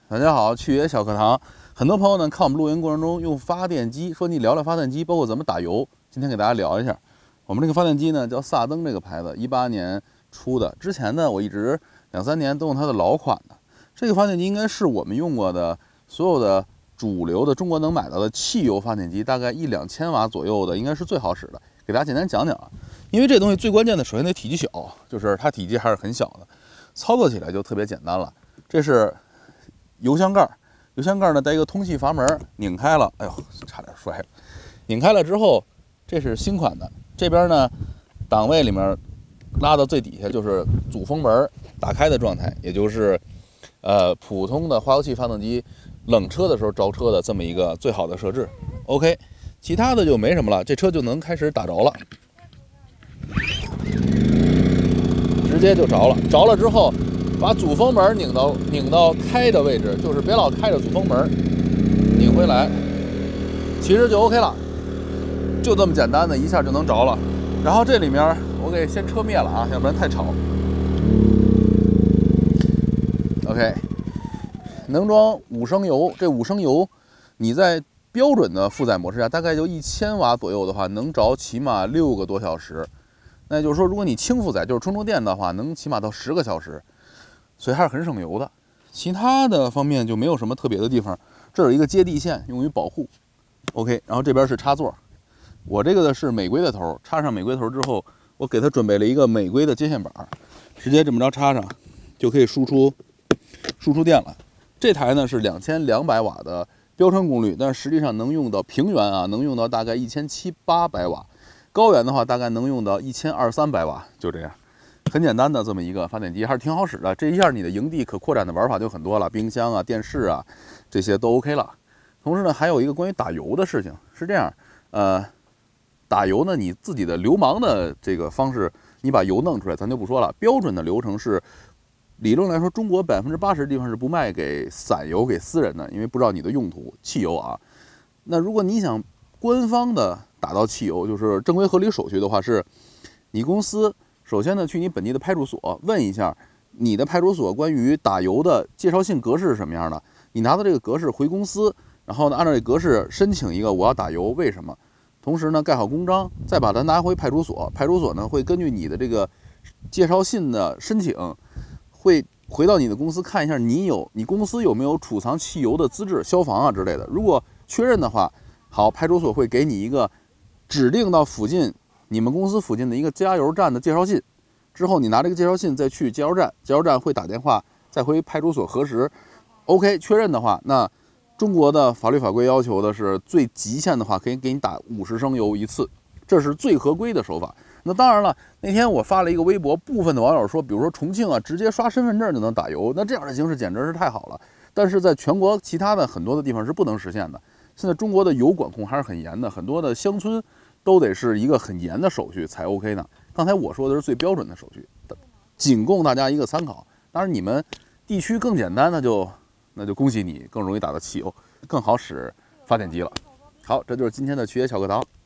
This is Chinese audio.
大家好，趣野小课堂。很多朋友呢看我们录音过程中用发电机，说你聊聊发电机，包括怎么打油。今天给大家聊一下，我们这个发电机呢叫萨登这个牌子，18年出的。之前呢我一直2、3年都用它的老款的。这个发电机应该是我们用过的所有的主流的中国能买到的汽油发电机，大概1、2千瓦左右的，应该是最好使的。给大家简单讲讲啊，因为这东西最关键的，首先得体积小，就是它体积还是很小的，操作起来就特别简单了。这是油箱盖，油箱盖呢带一个通气阀门，拧开了，哎呦，差点摔了。拧开了之后，这是新款的，这边呢档位里面拉到最底下就是主风门打开的状态，也就是普通的化油器发动机冷车的时候着车的这么一个最好的设置。OK， 其他的就没什么了，这车就能开始打着了，直接就着了。着了之后，把主风门拧到开的位置，就是别老开着主风门，拧回来，其实就 OK 了，就这么简单的一下就能着了。然后这里面我给先车灭了啊，要不然太吵。OK， 能装5升油，这5升油你在标准的负载模式下，大概就1000瓦左右的话，能着起码6个多小时。那就是说，如果你轻负载，就是充电的话，能起码到10个小时。所以还是很省油的，其他的方面就没有什么特别的地方。这有一个接地线，用于保护。OK， 然后这边是插座，我这个的是美规的头，插上美规头之后，我给它准备了一个美规的接线板，直接这么着插上，就可以输出电了。这台呢是2200瓦的标称功率，但实际上能用到平原啊，能用到大概1700、800瓦，高原的话大概能用到1200、300瓦，就这样。很简单的这么一个发电机，还是挺好使的。这一下你的营地可扩展的玩法就很多了，冰箱啊、电视啊，这些都 OK 了。同时呢，还有一个关于打油的事情，是这样，打油呢，你自己的流氓的这个方式，你把油弄出来，咱就不说了。标准的流程是，理论来说，中国80%的地方是不卖给散油给私人的，因为不知道你的用途，汽油啊。那如果你想官方的打到汽油，就是正规合理手续的话，是你公司。首先呢，去你本地的派出所问一下，你的派出所关于打油的介绍信格式是什么样的？你拿到这个格式回公司，然后呢按照这格式申请一个我要打油，为什么？同时呢盖好公章，再把它拿回派出所，派出所呢会根据你的这个介绍信的申请，会回到你的公司看一下你公司有没有储藏汽油的资质，消防啊之类的。如果确认的话，好，派出所会给你一个指定到附近。你们公司附近的一个加油站的介绍信，之后你拿这个介绍信再去加油站，加油站会打电话再回派出所核实 ，OK 确认的话，那中国的法律法规要求的是最极限的话可以给你打50升油一次，这是最合规的手法。那当然了，那天我发了一个微博，部分的网友说，比如说重庆啊，直接刷身份证就能打油，那这样的形式简直是太好了。但是在全国其他的很多的地方是不能实现的。现在中国的油管控还是很严的，很多的乡村。都得是一个很严的手续才 OK 呢。刚才我说的是最标准的手续，仅供大家一个参考。当然，你们地区更简单，那就恭喜你，更容易打到汽油，更好使发电机了。好，这就是今天的趣野小课堂。